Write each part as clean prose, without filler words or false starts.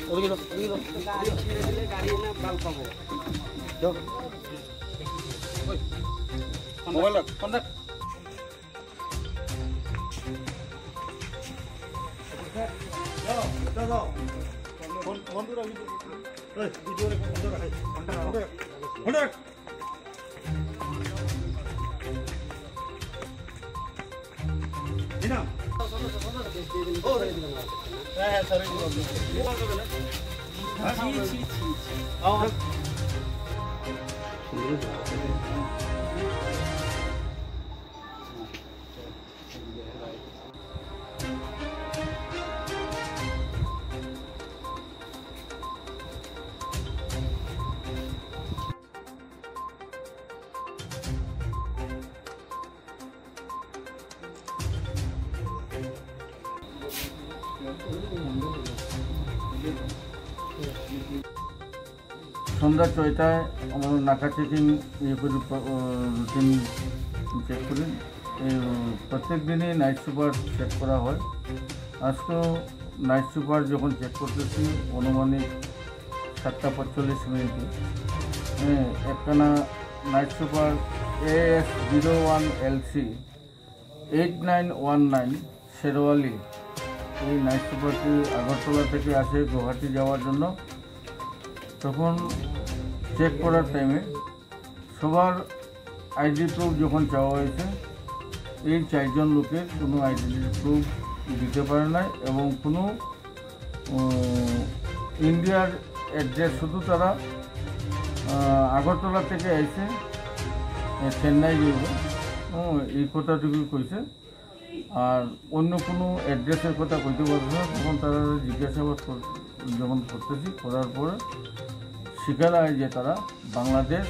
Mobile contact সন্ধ্যা ৬টায় আমরা নাকা checking routine check করি। প্রত্যেক দিনই নাইট সুপার চেক করা হয়। আজকেও নাইট সুপার যখন চেক করতেছি অনুমানিক 7:45 একখানা নাইট সুপার AS01LC 8919 শেরওয়ালি, এই নাইট সুপারটি আগরতলা থেকে আসে গুয়াহাটি যাওয়ার জন্য। তখন চেক করার টাইমে সবার আইডি প্রুফ যখন চাওয়া হয়েছে, এই 4 জন লোকের কোনো আইডেন্টি প্রুফ দিতে পারে না এবং কোনো ইন্ডিয়ার অ্যাড্রেস, শুধু তারা আগরতলা থেকে আইছে চেন্নাই যাইব এই কথাটুকু কইছে, আর অন্য কোনো অ্যাড্রেসের কথা কইতে পারছে না। তখন তারা জিজ্ঞাসাবাদ যখন করতেছি, করার পরে স্বীকার হয় যে তারা বাংলাদেশ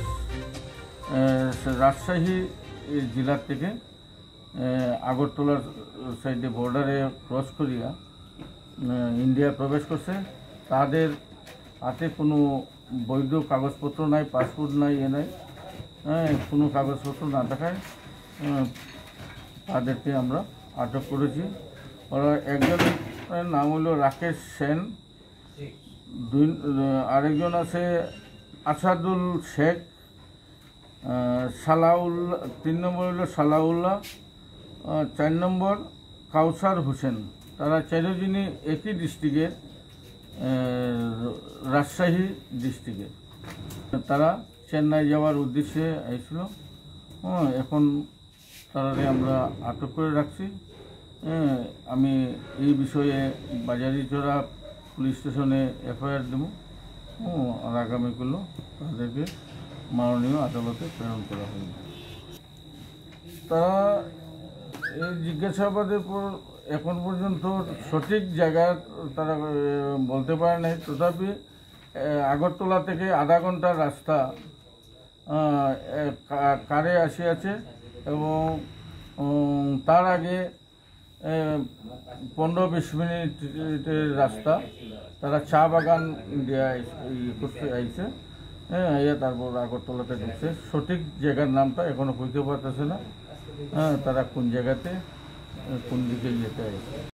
রাজশাহী জেলার থেকে আগরতলার সাইডে বর্ডারে ক্রস করিয়া ইন্ডিয়া প্রবেশ করছে। তাদের হাতে কোনো বৈধ কাগজপত্র নাই, পাসপোর্ট নাই, নাই কোনো কাগজপত্র না থাকায় তাদেরকে আমরা আটক করেছি। ওরা একজনের নাম হলো রাকেশ সেন, আরেকজন আছে আসাদুল শেখ, সালাউল্লাহ, 3 নম্বর হলো সালাউল্লাহ, 4 নম্বর কাউসার হোসেন। তারা 4 জনই একই ডিস্ট্রিক্টের, রাজশাহী ডিস্ট্রিক্টের। তারা চেন্নাই যাওয়ার উদ্দেশ্যে এসেছিল। এখন তারারে আমরা আটক করে রাখছি। আমি এই বিষয়ে বাজারিচড়া পুলিশ স্টেশনে FIR দেব, আর আগামীগুলো তাদেরকে মাননীয় আদালতে প্রেরণ করা হবে। তারা এই জিজ্ঞাসাবাদের পর এখন পর্যন্ত সঠিক জায়গা তারা বলতে পারে নাই। তথাপি আগরতলা থেকে আধা ঘন্টার রাস্তা কারে আসিয়াছে এবং তার আগে 15-20 মিনিটের রাস্তা তারা চা বাগান করতে আইছে। তারপর আগরতলাতে ঢুকছে। সঠিক জায়গার নামটা এখনো কইতে পারতেছে না, তারা কোন জায়গাতে কোন দিকে যেতে আইছে।